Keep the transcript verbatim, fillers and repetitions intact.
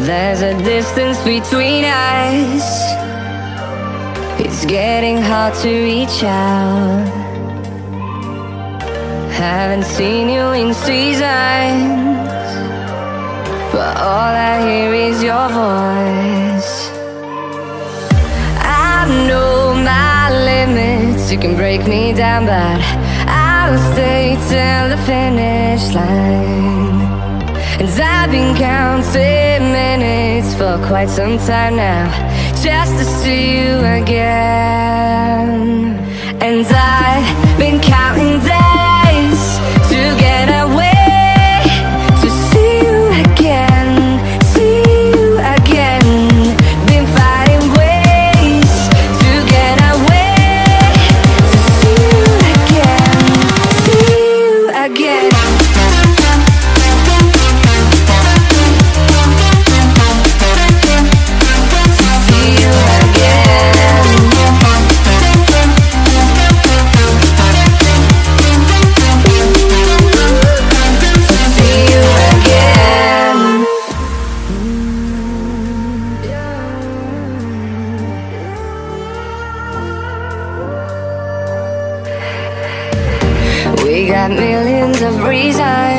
There's a distance between us. It's getting hard to reach out. Haven't seen you in seasons, but all I hear is your voice. I know my limits, you can break me down, but I'll stay till the finish line. And I've been counting minutes for quite some time now, just to see you again. And I've been counting days to get away, to see you again, see you again. Been finding ways to get away, to see you again, see you again. We got millions of reasons